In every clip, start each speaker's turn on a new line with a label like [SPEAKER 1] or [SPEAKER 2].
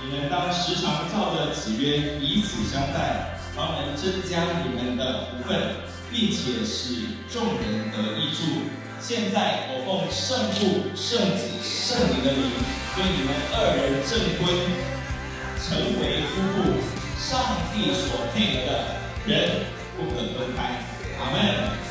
[SPEAKER 1] 你们当时常照着己约彼此相待，方能增加你们的福分，并且使众人得益处。现在我奉圣父、圣子、圣灵的名，对你们二人证婚，成为夫妇，上帝所配合的，人不可分开。阿们。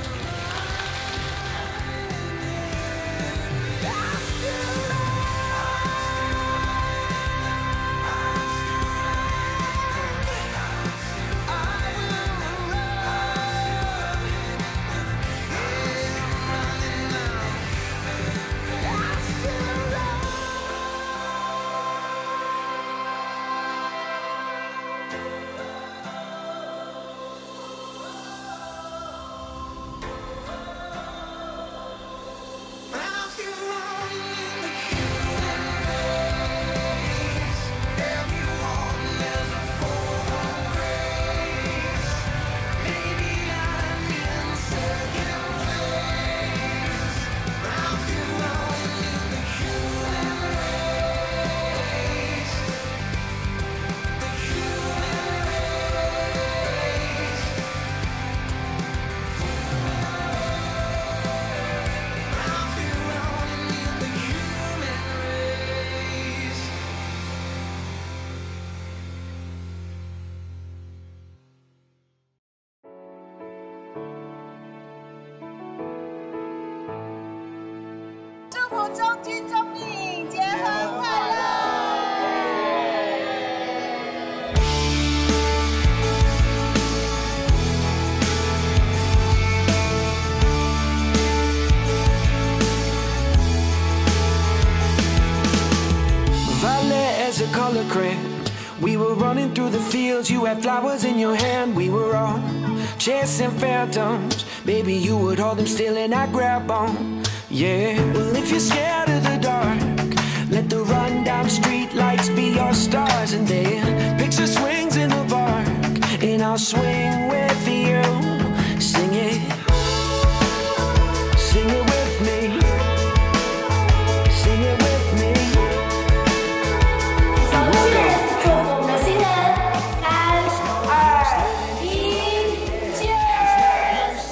[SPEAKER 2] 中君中影，结婚快乐！
[SPEAKER 3] Violet as a color crayon. We were running through the fields, you had flowers in your hand. We were all chasing phantoms. Baby, you would hold them still and I'd grab on. Yeah, well if you're scared of the dark, let the rundown street lights be your stars. And then picture swings in the park, and I'll swing with you. Sing it with me. Sing it with me.
[SPEAKER 4] 祝福我们的新人，3、2、1， Cheers！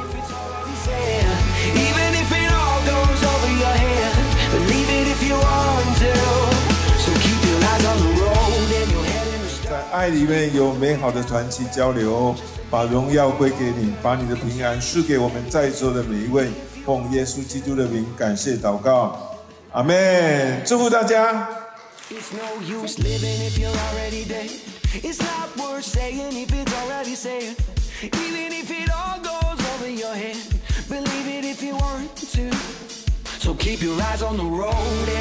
[SPEAKER 3] Even if it all goes over your head, believe it if you want to. So keep your eyes on the road and your head in the stride.
[SPEAKER 5] 在爱里面有美好的团契交流，把荣耀归给你，把你的平安赐给我们在座的每一位。奉耶稣基督的名，感谢祷告，阿们。祝福大家。
[SPEAKER 3] It's no use living if you're already dead. It's not worth saying if it's already said. Even if it all goes over your head, believe it if you want to. So keep your eyes on the road